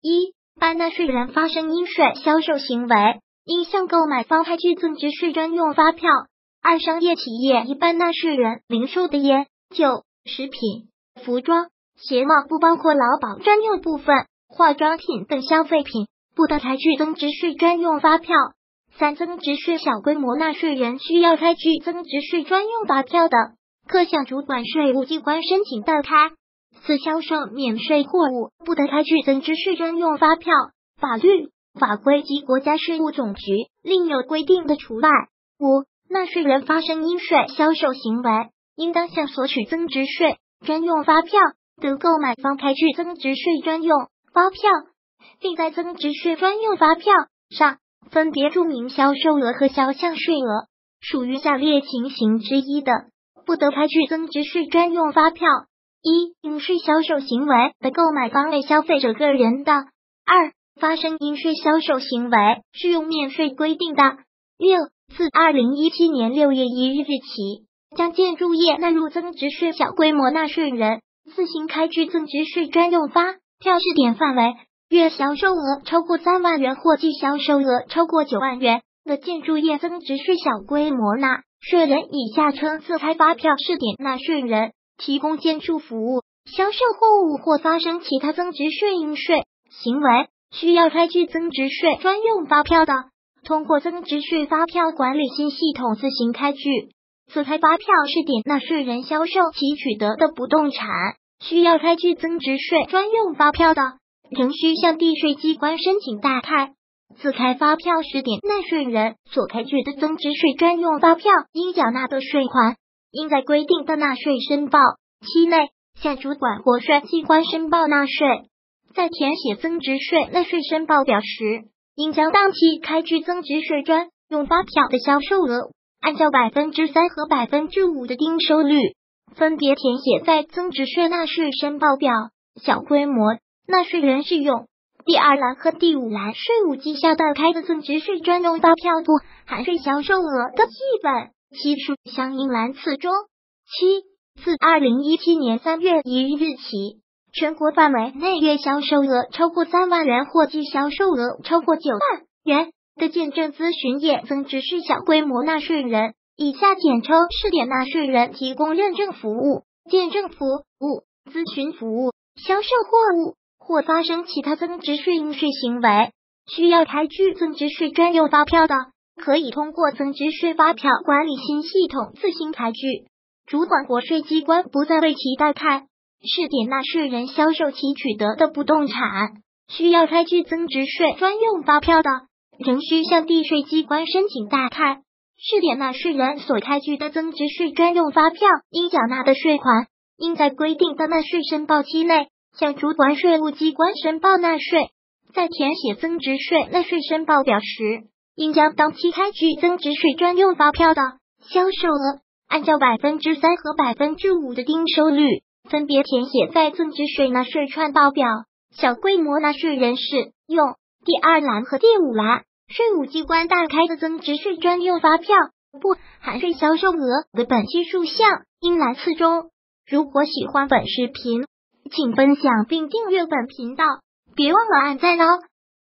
一、办纳税人发生应税销售行为，应向购买方开具增值税专用发票。二、商业企业一般纳税人零售的烟、酒、食品、服装、鞋帽不包括劳保专用部分，化妆品等消费品不得开具增值税专用发票。三、增值税小规模纳税人需要开具增值税专用发票的，可向主管税务机关申请代开。四、销售免税货物不得开具增值税专用发票，法律、法规及国家税务总局另有规定的除外。五、纳税人发生应税销售行为，应当向索取增值税专用发票的购买方开具增值税专用发票，并在增值税专用发票上分别注明销售额和销项税额。属于下列情形之一的，不得开具增值税专用发票：一、应税销售行为的购买方为消费者个人的；二、发生应税销售行为适用免税规定的。六、自2017年6月1日起，将建筑业纳入增值税小规模纳税人自行开具增值税专用发票试点范围，月销售额超过3万元或季销售额超过9万元的建筑业增值税小规模纳税人以下称自开发票试点纳税人，提供建筑服务、销售货物或发生其他增值税应税行为需要开具增值税专用发票的，通过增值税发票管理新系统自行开具。自开发票试点纳税人销售其取得的不动产需要开具增值税专用发票的，仍需向地税机关申请代开。自开发票试点纳税人所开具的增值税专用发票应缴纳的税款，应在规定的纳税申报期内向主管国税机关申报纳税。在填写增值税纳税申报表时，应将当期开具增值税专用发票的销售额按照3%和5%的丁收率分别填写在增值税纳税申报表。小规模纳税人适用第2栏和第5栏税务绩效代开的增值税专用发票不含税销售额的记本期数相应栏次中。七、自2017年3月1日起，全国范围内月销售额超过3万元或季销售额超过9万元的见证咨询业增值税小规模纳税人（以下简称试点纳税人）提供认证服务、见证服务、咨询服务、销售货物或发生其他增值税应税行为需要开具增值税专用发票的，可以通过增值税发票管理新系统自行开具。主管国税机关不再为其代开。试点纳税人销售其取得的不动产需要开具增值税专用发票的，仍需向地税机关申请代开。试点纳税人所开具的增值税专用发票应缴纳的税款，应在规定的纳税申报期内向主管税务机关申报纳税。在填写增值税纳税申报表时，应将当期开具增值税专用发票的销售额按照3%和5%的丁收率分别填写在增值税纳税串报表。小规模纳税人适用第2栏和第5栏税务机关代开的增值税专用发票不含税销售额的本期数项应栏次中。如果喜欢本视频，请分享并订阅本频道，别忘了按赞哦。